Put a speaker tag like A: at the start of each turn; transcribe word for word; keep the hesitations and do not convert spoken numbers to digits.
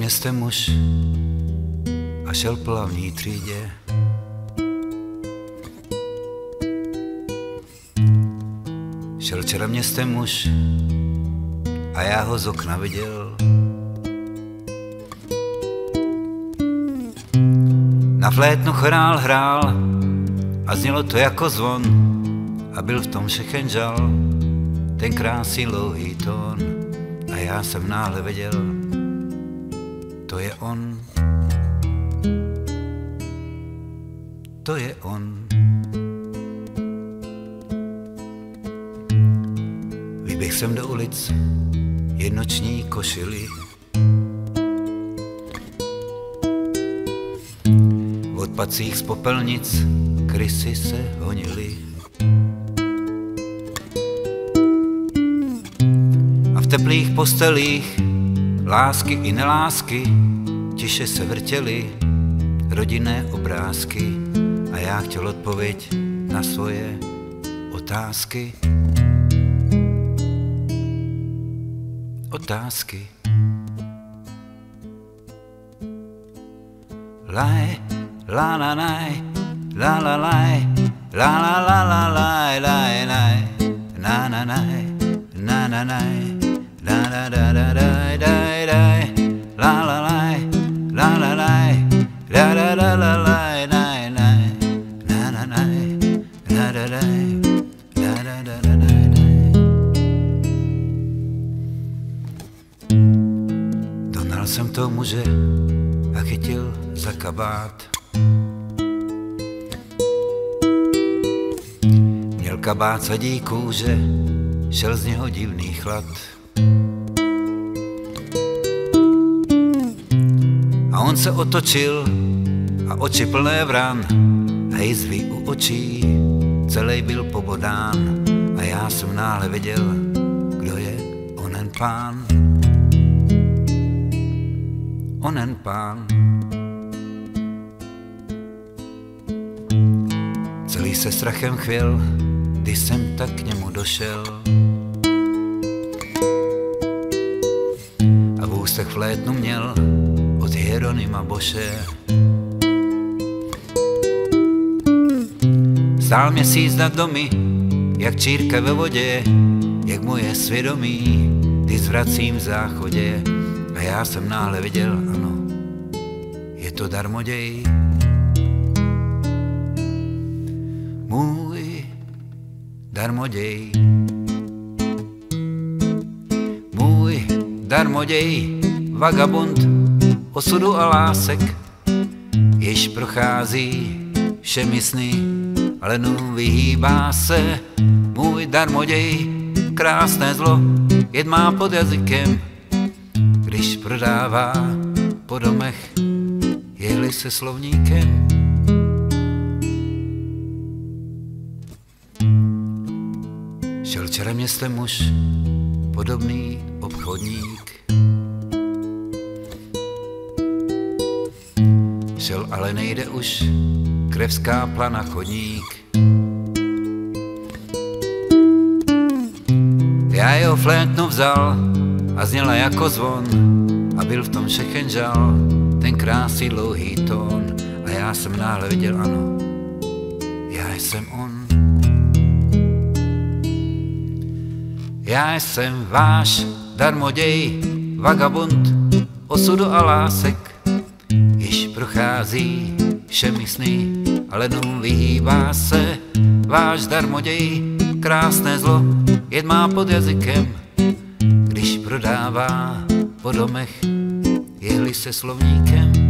A: městem muž a šel po hlavní třídě. Šel včera městem muž a já ho z okna viděl. Na flétnu chorál hrál a znělo to jako zvon a byl v tom všechen žal, ten krásný dlouhý tón. A já jsem náhle věděl, to je on, to je on. Vyběh jsem do ulic, jednoční košili. V odpadcích z popelnic krysy se honily. A v teplých postelích lásky i nelásky tiše se vrtěly rodinné obrázky. A já chtěl odpověď na svoje otázky. Otázky. Laj, la la laj, la la laj, la la la la laj, laj, laj, na na naj, na na naj, la la da da da da da, la la laj, la la laj, la la la la laj, laj, laj, na na naj, na da da, da da da da da. Donal jsem toho muže a chytil za kabát. Měl kabát sadí kůže, šel z něho divný chlad. A on se otočil a oči plné vran, hejzvy u očí, celý byl pobodán. A já jsem náhle věděl, kdo je onen pán. Onen pán. Celý se strachem chvěl, když jsem tak k němu došel. A v ústech flétnu měl od Hieronyma Boše. Stál měsíc nad domy, jak čírka ve vodě, jak moje svědomí, když zvracím v záchodě. A já jsem náhle viděl, ano, je to darmoděj. Můj darmoděj. Můj darmoděj, vagabund osudu a lásek, jež prochází všemi sny, ale nu vyhýbá se. Můj darmoděj, krásné zlo, jed má pod jazykem, když prodává po domech, jeli se slovníkem. Šel včera městem muž, podobný obchodník. Šel, ale nejde už, krev skápla na chodník. Já jeho flétnu vzal a zněla jako zvon a byl v tom všechen žal, ten krásný dlouhý tón. A já jsem náhle viděl, ano, já jsem on. Já jsem váš darmoděj, vagabund osudu a lásek, již prochází všemi sny, ale dnům vyhýbá se. Váš darmoděj, krásné zlo, jed má pod jazykem, když prodává po domech, jeli se slovníkem.